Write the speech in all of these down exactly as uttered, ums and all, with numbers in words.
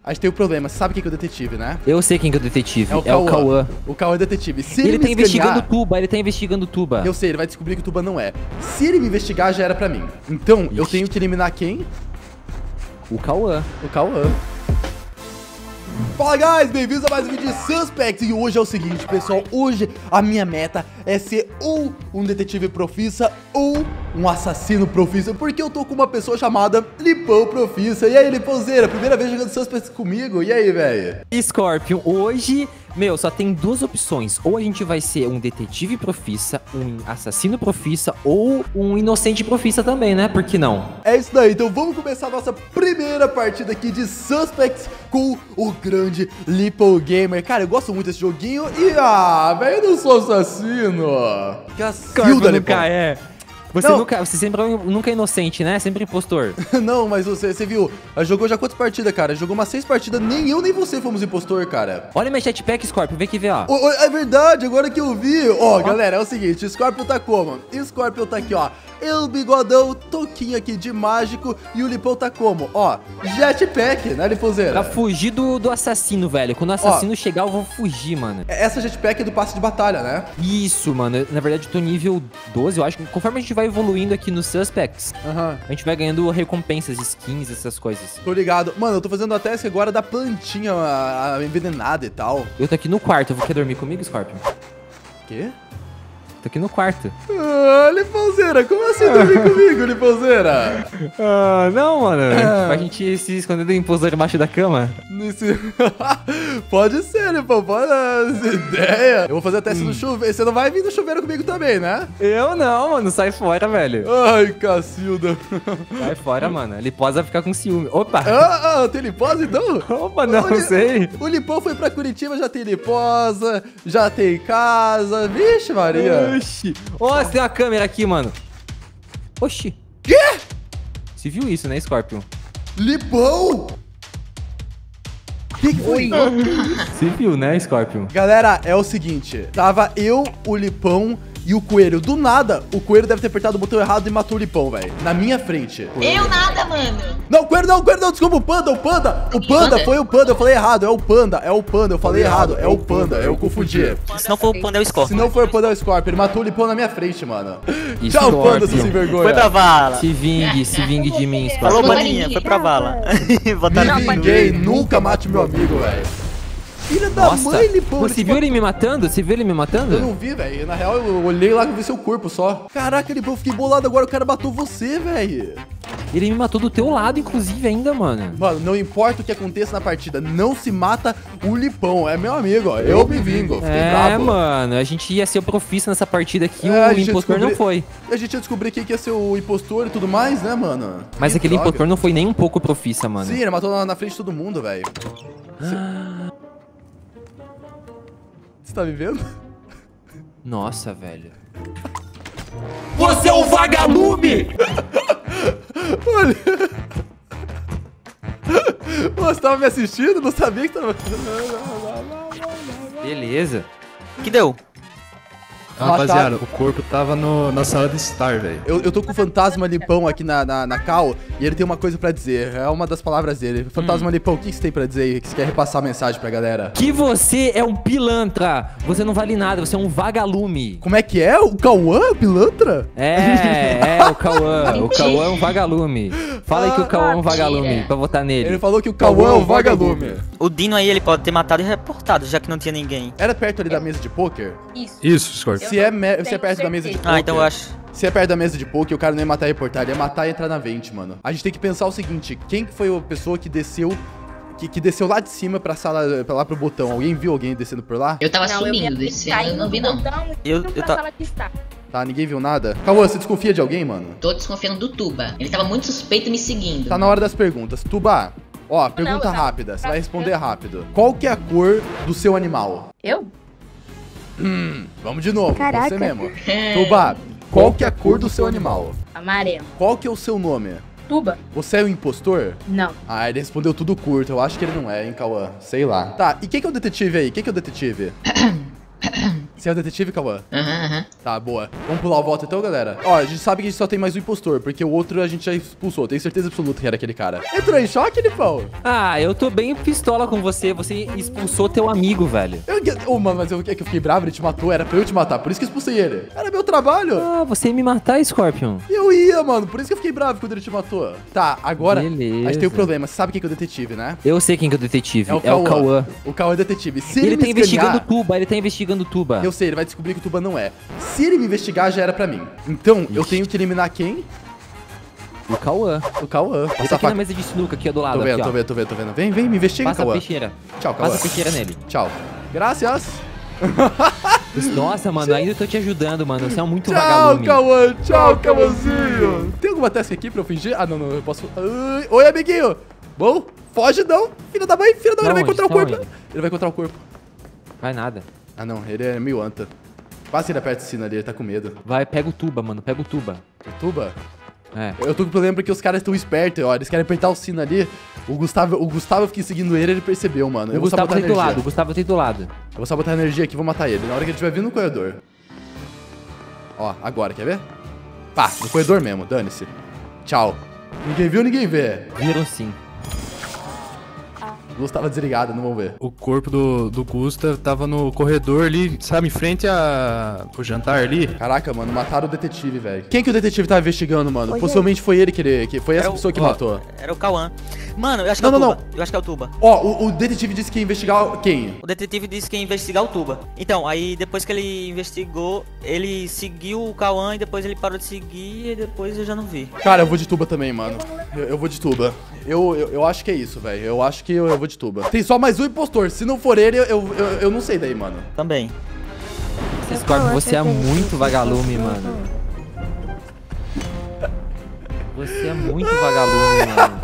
a gente tem um problema. Você sabe quem que é o detetive, né? Eu sei quem que é o detetive. É o É o Cauã. Cauã. O Cauã é detetive. Se Ele, ele, tá me investigando escanear, Tuba, ele tá investigando Tuba. eu sei, ele vai descobrir que o Tuba não é. Se ele me investigar, já era pra mim. Então, eu Ixi. tenho que eliminar quem? O Cauã. O Cauã. Fala, guys, bem-vindos a mais um vídeo de Suspects. E hoje é o seguinte, pessoal, hoje a minha meta é ser ou um detetive profissa ou um assassino profissa, porque eu tô com uma pessoa chamada Lipão Profissa. E aí, Lipãozeira, primeira vez jogando Suspects comigo, e aí, velho? Scorpion, hoje, meu, só tem duas opções. Ou a gente vai ser um detetive profissa, um assassino profissa ou um inocente profissa também, né? Por que não? É isso daí, então vamos começar a nossa primeira partida aqui de Suspects com o grande Lipo Gamer. Cara, eu gosto muito desse joguinho e, ah, velho, eu não sou assassino. Cacilda, Lipão. Nunca é. Você, Não. nunca, você sempre nunca é inocente, né? Sempre impostor. Não, mas você, você viu, ela jogou já quantas partidas, cara? Jogou umas seis partidas, nem eu nem você fomos impostor, cara. Olha minha jetpack, Scorpion, vem aqui ver, ó. Ô, ô, é verdade, agora que eu vi. Ó, galera, é o seguinte, o Scorpion tá como? O Scorpion tá aqui, ó. Eu, bigodão, toquinho aqui de mágico. E o Lipão tá como? Ó, jetpack, né, Lipãozeira? Pra fugir do, do assassino, velho. Quando o assassino chegar, eu vou fugir, mano. Essa jetpack é do passe de batalha, né? Isso, mano. Na verdade, eu tô nível doze, eu acho. Conforme a gente vai evoluindo aqui nos Suspects, Aham. a gente vai ganhando recompensas, skins, essas coisas. Tô ligado. Mano, eu tô fazendo a task agora da plantinha a, a envenenada e tal. Eu tô aqui no quarto. Quer dormir comigo, Scorpion? Quê? Tô aqui no quarto. Ah, Lipãozeira, como assim dormir comigo, Lipãozeira? Ah, não, mano. Pra gente se esconder do impostor embaixo da cama. Nesse... Pode ser, Lipão, pode essa ideia. Eu vou fazer a teste no chuveiro. Você não vai vir no chuveiro comigo também, né? Eu não, mano. Sai fora, velho. Ai, Cacilda. Sai fora, mano. Ele posa ficar com ciúme. Opa! Ah, ah, tem liposa então? Opa, não O Li- sei. O Lipão foi pra Curitiba, já tem liposa, já tem casa. Vixe, Maria. Oxi. Ó, tem uma câmera aqui, mano. Oxi. Quê? Você viu isso, né, Scorpion? Lipão? Que que foi? Você viu, né, Scorpion? Galera, é o seguinte. Tava eu, o Lipão e o Coelho. Do nada, o Coelho deve ter apertado o botão errado e matou o Lipão, velho. Na minha frente. Eu nada, mano. Não, o Coelho não, o Coelho não, desculpa, o Panda, o Panda. O Panda, Panda? foi o Panda, eu falei errado, é o Panda, é o Panda, eu falei errado, é o Panda, eu confundi. Se não for o Panda, é o Se Scorpion. não for o Panda, é o Scorpion, ele matou o Lipão na minha frente, mano. E Tchau, Scorpion? Panda, seu sem vergonha. Foi pra vala. Se vingue, se vingue de mim, Scorpion. Falou, Falou, maninha, maninha. foi pra vala. Botaram Me no vinguei, meio. nunca mate meu amigo, velho. Filha da Nossa, mãe, Lipão. você viu ele me matando? Você viu ele me Eu matando? não vi, velho. Na real, eu olhei lá e vi seu corpo só. Caraca, Lipão, eu fiquei bolado agora. O cara matou você, velho. Ele me matou do teu lado, inclusive, ainda, mano. Mano, não importa o que aconteça na partida, não se mata o Lipão. É meu amigo, ó. Eu me vingo. Fiquei É, bravo. mano, a gente ia ser o profissa nessa partida aqui, É, a o gente ia impostor descobrir- não foi. A gente ia descobrir quem que ia ser o impostor e tudo mais, né, mano? Mas Que aquele droga. impostor não foi nem um pouco profissa, mano. Sim, ele matou na, na frente de todo mundo, velho. Você tá me vendo? Nossa, velho. Você é um vagalume! Olha. Pô, você tava me assistindo? Não sabia que tava... Beleza. Que deu? Rapaziada, o corpo tava no, na sala de estar, velho. Eu, eu tô com o Fantasma Lipão aqui na, na, na cal e ele tem uma coisa pra dizer. É uma das palavras dele. Fantasma Lipão, o que você tem pra dizer aí? Que você quer repassar a mensagem pra galera? Que você é um pilantra. Você não vale nada, você é um vagalume. Como é que é? O Cauã é o pilantra? É, é, o Cauã. O Cauã é um vagalume. Fala aí que o Cauã é um vagalume, Mentira. pra votar nele. Ele falou que o Cauã é o vagalume. O Dino aí, ele pode ter matado e reportado, já que não tinha ninguém. Era perto ali da mesa de poker? Isso. Isso, Scorpion. Se é, me- se é tenho perto da mesa de certeza. poker... Ah, então eu acho. Se é perto da mesa de poker, o cara não ia matar e reportar, ele ia matar e entrar na vente, mano. A gente tem que pensar o seguinte, quem que foi a pessoa que desceu... Que, que desceu lá de cima pra sala, pra lá pro botão? Alguém viu alguém descendo por lá? Eu tava Não, eu subindo, vi descendo, eu não vi não. Eu- Eu, eu pra ta- sala de estar. Tá, ninguém viu nada? Cauã, você desconfia de alguém, mano? Tô desconfiando do Tuba. Ele tava muito suspeito me seguindo. Tá na hora das perguntas. Tuba, ó, pergunta eu tava- rápida. Você vai responder rápido. Qual que é a cor do seu animal? Eu? Vamos de novo, Caraca. você mesmo. Tuba, qual que é a cor do seu animal? Amarelo. Qual que é o seu nome? Tuba? Você é o impostor? Não. Ah, ele respondeu tudo curto. Eu acho que ele não é, hein, Cauã? Sei lá. Tá, e quem que é o detetive aí? Quem que é o detetive? Você é o detetive, Cauã? Aham, aham. Tá, boa. Vamos pular o voto então, galera? Ó, a gente sabe que a gente só tem mais um impostor, porque o outro a gente já expulsou. Tenho certeza absoluta que era aquele cara. Entrou em choque, Lipão? Ah, eu tô bem pistola com você. Você expulsou teu amigo, velho. Eu, oh, mano, mas eu, é que eu fiquei bravo, ele te matou. Era pra eu te matar, por isso que eu expulsei ele. Era meu trabalho. Ah, você ia me matar, Scorpion. Eu ia, mano, por isso que eu fiquei bravo quando ele te matou. Tá, agora Beleza. a gente tem um problema. Você sabe quem que é o detetive, né? Eu sei quem que é o detetive. É o É o Cauã. Cauã. O Cauã é detetive. Se Ele, ele, tá me investigando escanear, Tuba, ele tá investigando Tuba. eu sei, ele vai descobrir que o Tuba não é. Se ele me investigar, já era pra mim. Então, eu tenho que eliminar quem? O Cauã. O Cauã. Ele Essa tá aqui faca- na mesa de sinuca, aqui ó, do lado. Tô vendo, aqui, tô ó. vendo, tô vendo, tô vendo. Vem, vem, me investiga, Passa a Cauã. peixeira. Tchau, Cauã. Passa a peixeira nele. Tchau. Graças. Nossa, mano, ainda tô te ajudando, mano. Você é muito Tchau, vagalume. Cauã. Tchau, Cauãzinho. Tem alguma task aqui pra eu fingir? Ah, não, não, eu posso... Ai, oi, amiguinho. Bom, foge não. Filha da mãe, filha da mãe, Não, ele vai encontrar o tá corpo. onde? Ele vai encontrar o corpo. Vai nada. Ah, não, ele é meio anta. Passa ele perto do sino ali, ele tá com medo. Vai, pega o Tuba, mano. Pega o Tuba. Tuba? É. Eu tô com problema porque os caras estão espertos, ó. Eles querem apertar o sino ali. O Gustavo, o Gustavo eu fiquei seguindo ele, ele percebeu, mano. Eu O vou Gustavo sabotar tá a aí do energia. lado. O Gustavo tá aí do lado. Eu vou sabotar a energia aqui e vou matar ele. Na hora que ele estiver vindo no corredor. Ó, agora, quer ver? Pá, no corredor mesmo, dane-se. Tchau. Ninguém viu, ninguém vê. Viram sim. A luz tava desligada, não vão ver. O corpo do, do Gusta tava no corredor ali, sabe, em frente a, pro jantar ali. Caraca, mano, mataram o detetive, velho. Quem que o detetive tava investigando, mano? Possivelmente foi ele que ele... Que foi essa Era o- pessoa que ó, matou. Era o Cauã. Mano, eu acho que Não, é o não, Tuba. Eu acho que é o Tuba. Ó, o, o detetive disse que ia investigar quem? O detetive disse que ia investigar o Tuba. Então, aí depois que ele investigou, ele seguiu o Cauã e depois ele parou de seguir e depois eu já não vi. Cara, eu vou de tuba também, mano. Eu, eu vou de tuba. Eu, eu, eu acho que é isso, velho. Eu acho que eu, eu vou de tuba. Tem só mais um impostor. Se não for ele, eu, eu, eu, eu não sei daí, mano. Também. Scorpion, você é muito vagalume, mano. Você é muito vagalume, mano.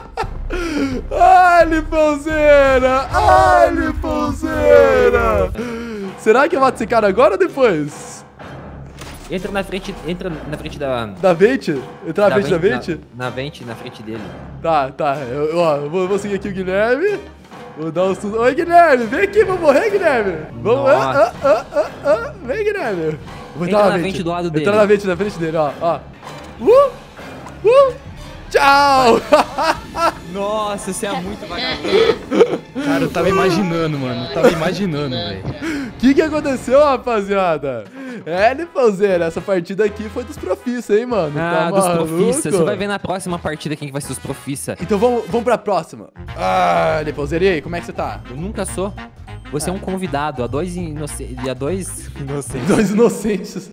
Ai, Lipãozeira! Ai, Lipãozeira! Será que eu mato esse cara agora ou depois? Entra na frente, entra na frente da... Da Vente? Entrar na frente da vente- Vente? Na, na vente, na frente dele. Tá, tá. Eu, eu, ó, eu vou, vou seguir aqui o Guilherme. Vou dar um susto. Oi, Guilherme! Vem aqui, vamos morrer, Guilherme! Vamos. Ah, ah, ah, ah, ah. Vem, Guilherme! Eu vou Entra na Vente do lado dele. Entrar na Vente na frente dele, ó. ó. Uh! Uh! Tchau! Nossa, você é muito vagalume. Cara, eu tava imaginando, mano. Eu tava imaginando, velho. O que que aconteceu, rapaziada? É, Lipãozeira, essa partida aqui foi dos profissa, hein, mano? Ah, Tá dos maluco? profissa. Você vai ver na próxima partida quem que vai ser os profissa. Então vamos, vamos pra próxima. Ah, Lipãozeira, e aí, como é que você tá? Eu nunca sou. Você é um convidado. Há dois inocentes. Há dois inocentes. Dois inocentes.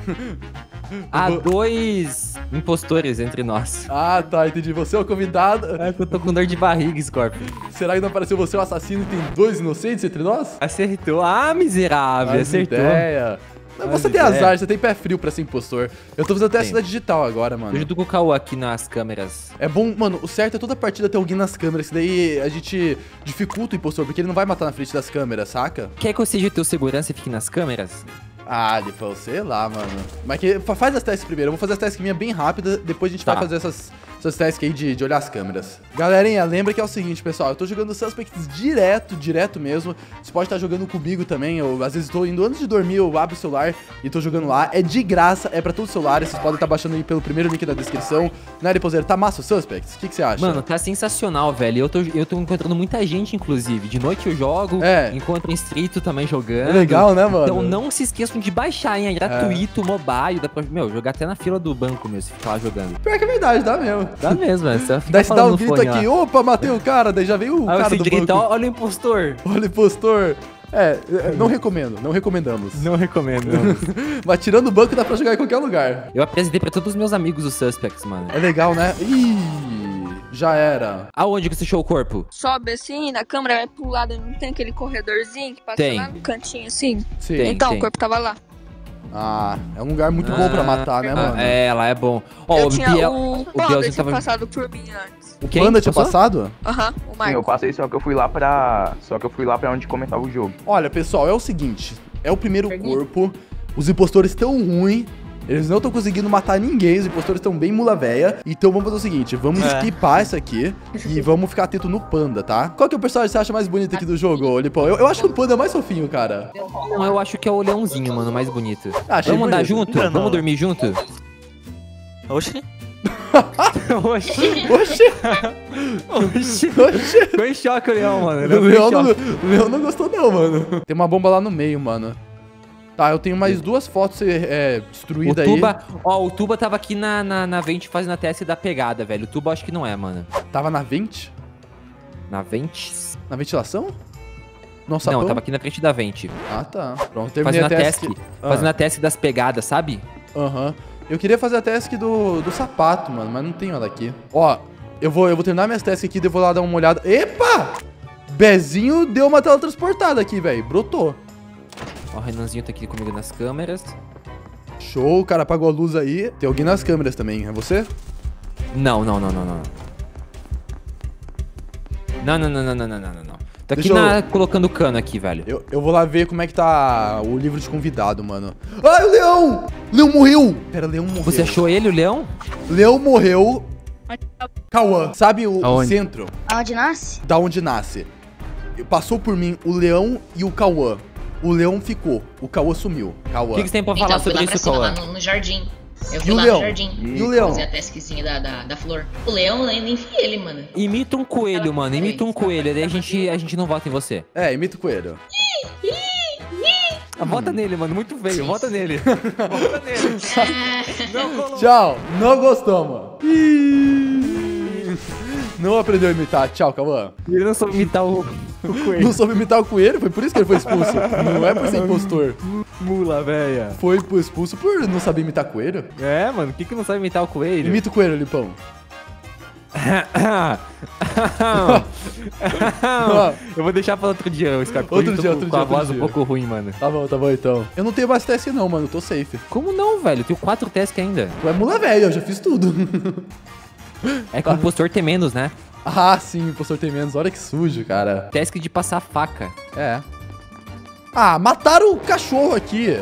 Há vou- dois impostores entre nós. Ah, tá, entendi. Você é o convidado. É que eu tô com dor de barriga, Scorpion. Será que não apareceu você o assassino e tem dois inocentes entre nós? Acertou. Ah, miserável. As Acertou. ideia. Não, As você tem ideia. azar, você tem pé frio pra ser impostor. Eu tô fazendo até a Tenho. cidade digital agora, Eu mano. junto com o Cauã aqui nas câmeras. É bom, mano, o certo é toda partida ter alguém nas câmeras, que daí a gente dificulta o impostor, porque ele não vai matar na frente das câmeras, saca? Quer que eu seja teu segurança e fique nas câmeras? Ah, Lipão, sei lá, mano. Mas que, fa- faz as testes primeiro. Eu vou fazer as testes minha bem rápida, depois a gente Tá. vai fazer essas, essas testes aí de, de olhar as câmeras. Galerinha, lembra que é o seguinte, pessoal. Eu tô jogando Suspects direto, direto mesmo. Você pode estar jogando comigo também. Eu, às vezes, tô indo antes de dormir, eu abro o celular e tô jogando lá. É de graça, é pra todos os celulares. Vocês podem estar baixando aí pelo primeiro link da descrição. Né, Liposeiro? Tá massa o Suspects? O que, que você acha? Mano, tá sensacional, velho. Eu tô, eu tô encontrando muita gente, inclusive. De noite eu jogo, É. encontro inscrito também jogando. É legal, né, mano? Então não se esqueçam de baixar, hein? É gratuito, mobile. Dá pra, meu, jogar até na fila do banco mesmo, se ficar lá jogando. Pior que é verdade, dá mesmo. Dá mesmo, velho. Você vai ficar Daí você dá falando um no grito fone aqui, lá. opa, matei o cara, daí já vem o Aí cara você do grita, banco. "Ó, olha o impostor. Olha, impostor. É, é, não recomendo, não recomendamos. Não recomendo. Mas tirando o banco dá pra jogar em qualquer lugar. Eu apresentei pra todos os meus amigos os suspects, mano. É legal, né? Ih, já era. Aonde que você achou o corpo? Sobe assim, na câmera vai pro lado, não tem aquele corredorzinho que passa Tem. lá no cantinho assim? Sim. Tem. Então, o corpo tava lá. Ah, é um lugar muito bom pra matar, né, Ah, mano? é, lá é bom. Ó, eu o tinha Biel... o o Panda Bielzinho tinha tava... passado por mim antes. O quem? Panda tinha Passou? passado? Aham, o Sim, Marco. eu passei, só que eu fui lá pra. Só que eu fui lá pra onde começava o jogo. Olha, pessoal, é o seguinte. É o primeiro corpo. Os impostores tão ruins. Eles não estão conseguindo matar ninguém, os impostores estão bem mula véia. Então vamos fazer o seguinte, vamos É. skipar isso aqui e vamos ficar atento no panda, tá? Qual que é o personagem que você acha mais bonito aqui do jogo, ô, Lipão? Eu, eu acho que o panda é mais fofinho, cara. Não, eu acho que é o leãozinho, mano, mais bonito. Ah, achei Vamos andar bonito. junto? Não, não. Vamos dormir junto? Oxi. Oxi, Oxi, oxi. oxi. Ficou em choque o leão, mano. O Ele ficou Leão, em não, choque. o Leão não gostou não, mano. Tem uma bomba lá no meio, mano. Tá, eu tenho mais duas fotos é, O destruídas aí. Tuba, ó, o Tuba tava aqui na, na, na Vente fazendo a teste da pegada, velho. O Tuba acho que não é, mano. Tava na vente? Na Vente? Na ventilação? Nossa, Não, tava aqui na frente da Vente. Ah, tá. Pronto, terminei Fazendo a a task. task. Ah, Fazendo a task das pegadas, sabe? Aham. Eu queria fazer a task do, do sapato, mano, mas não tenho ela aqui. Ó, eu vou, eu vou terminar minhas tasks aqui e eu vou lá dar uma olhada. Epa! Bezinho deu uma teletransportada aqui, velho. Brotou. Ó, o Renanzinho tá aqui comigo nas câmeras. Show, o cara apagou a luz aí. Tem alguém nas câmeras também, é você? Não, não, não, não, não. Não, não, não, não, não, não, não, não. Tô aqui Deixa eu- na, colocando cano aqui, velho. Eu, eu vou lá ver como é que tá o livro de convidado, mano. Ai, o leão! O leão morreu! Pera, o leão morreu. Você achou ele, o leão? Leão morreu. Cauã, sabe o, o Aonde? centro Aonde nasce? da onde nasce? Passou por mim o leão e o Cauã. O leão ficou, o Cauã sumiu. Cauã. O que, que você tem pra falar Então, fui sobre lá pra isso, cima, Cauã? lá no, no jardim. Eu E fui o lá leão? no jardim. E o leão? Fazer a taskzinha da, da, da flor. O leão, eu nem vi ele, mano. Imita um coelho, mano. Imita um coelho. Daí a gente, a gente não vota em você. É, imita o coelho. Ah, vota nele, mano. Muito feio. Vota nele. Vota nele. Não colou. Tchau, não gostou, mano. Ih, não aprendeu a imitar. Tchau, Cauã. Ele não soube imitar o, o coelho. Não soube imitar o coelho, foi por isso que ele foi expulso. Não é por ser impostor. Mula, velha. Foi por- expulso por não saber imitar coelho. É, mano. O que que não sabe imitar o coelho? Imita o coelho, Lipão. Eu vou deixar pra outro dia, o Scarpa. Outro Eu tô dia, com- outro com a dia, outro voz dia. um pouco ruim, mano. Tá bom, tá bom então. Eu não tenho mais teste não, mano. Eu tô safe. Como não, velho? Eu tenho quatro tasks ainda. Tu é mula velha, eu já fiz tudo. É que o impostor tem menos, né? Ah, sim, o impostor tem menos. Olha que sujo, cara. Task de passar faca. É. Ah, mataram o cachorro aqui.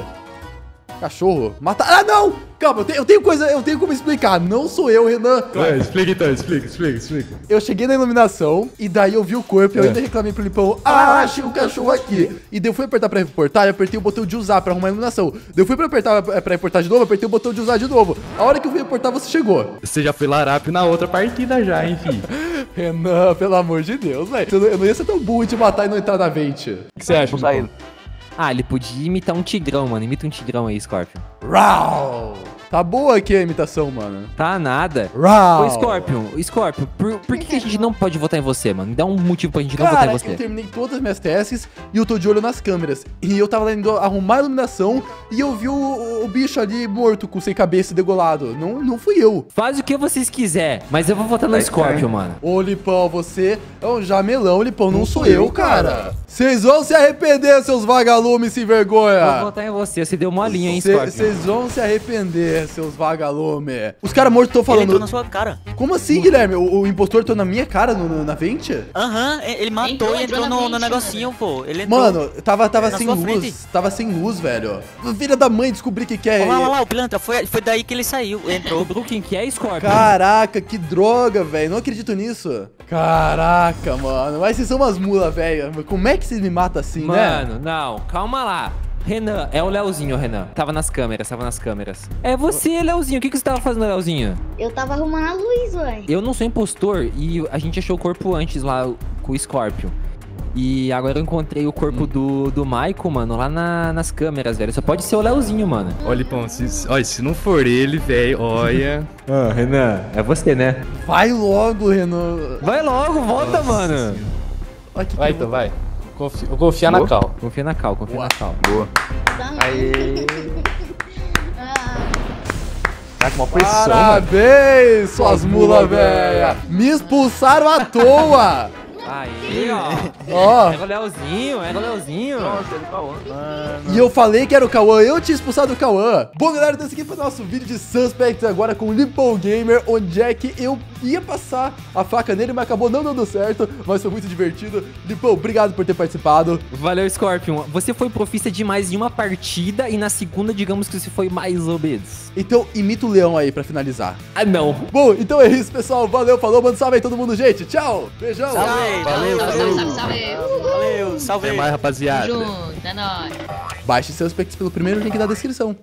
Cachorro. Mataram. Ah, não! Calma, eu tenho, eu tenho coisa, eu tenho como explicar. Não sou eu, Renan. Ué, explica então, explica, explica, explixa. Eu cheguei na iluminação e daí eu vi o corpo e eu É. ainda reclamei pro Lipão. Ah, achei o cachorro aqui. E daí eu fui apertar pra reportar e apertei o botão de usar pra arrumar a iluminação. Daí eu fui pra apertar pra reportar de novo, apertei o botão de usar de novo. A hora que eu fui reportar, você chegou. Você já foi larápio na outra partida já, enfim. Renan, pelo amor de Deus, velho. Eu, não- eu não ia ser tão burro de matar e não entrar na vente. O que você acha, Expulsar Lipão? ele. Ah, ele podia imitar um tigrão, mano. Imita um tigrão aí, Scorpion. Rau! Tá boa aqui a imitação, mano. Tá nada. Rau! Ô, Scorpion, Scorpion, por, por que, que a gente não pode votar em você, mano? Me dá um motivo pra gente não votar Cara, em eu você. terminei todas as minhas testes e eu tô de olho nas câmeras. E eu tava indo arrumar a iluminação e eu vi o, o bicho ali morto, com sem cabeça e degolado. Não, não fui eu. Faz o que vocês quiser, mas eu vou votar no Scorpion, mano. Ô, Lipão, você é um jamelão, Lipão. Não sou eu, cara. Vocês vão se arrepender, seus vagalumes sem Eu vou vergonha. votar em você, você deu uma linha, hein, Vocês Scorpion. vão se arrepender, seus vagalumes. Os caras mortos estão Ele entrou falando. na sua cara. Como assim, Guilherme? O, o impostor entrou na minha cara no, no- na vente? Aham, ele matou Entrou, e entrou entrou na no, frente, no negocinho, pô. Ele entrou. Mano, tava, tava Na sem sua luz. frente. Tava sem luz, velho. Filha da mãe, descobri o que que é. Olha lá, olha lá, o pilantra. Foi, foi daí que ele saiu. O Entrou. Brooklyn que é Scorpion. Caraca, que droga, velho. Não acredito nisso. Caraca, mano. Mas vocês são umas mulas, velho. Como é que vocês me matam assim, né? Mano, não, calma lá. Renan, é o Leozinho, Renan. Tava nas câmeras, tava nas câmeras. É você, Leozinho. O que, que você tava fazendo, Leozinho? Eu tava arrumando a luz, ué. Eu não sou impostor e a gente achou o corpo antes lá com o Scorpion. E agora eu encontrei o corpo do, do Michael, mano, lá na- nas câmeras, velho. Só pode ser o Leozinho, mano. Olha, Lipão, se, olha, se não for ele, velho, olha. Ah, Renan, é você, né? Vai logo, Renan. Vai logo, volta, mano. Olha que Vai, que- então, vai. Confia, vou confiar na Cal. Confia na Cal, confia na Cal. Aê. Ah, Tá com uma pressão, mano. Parabéns, suas Suas mulas, mula velha. véia. Me expulsaram à toa. Aí, ó. Ó. Era o Leozinho, era o Leozinho. Nossa, ele falou. E eu falei que era o Cauã, eu tinha expulsado o Cauã. Bom, galera, então esse aqui foi o nosso vídeo de Suspects agora com o Lipo Gamer, onde é que eu ia passar a faca nele, mas acabou não dando certo, mas foi muito divertido. Lipo, obrigado por ter participado. Valeu, Scorpion. Você foi profissa demais em uma partida e na segunda, digamos que você foi mais obeso. Então, imita o leão aí pra finalizar. Ah, não. Bom, então é isso, pessoal. Valeu, falou, mano. Salve aí todo mundo, gente. Tchau. Beijão. Salve. Valeu, Valeu, salve, salve, salve. Valeu, salve. Até mais, rapaziada. Junto, é nóis. Baixe seus Suspects pelo primeiro link da descrição.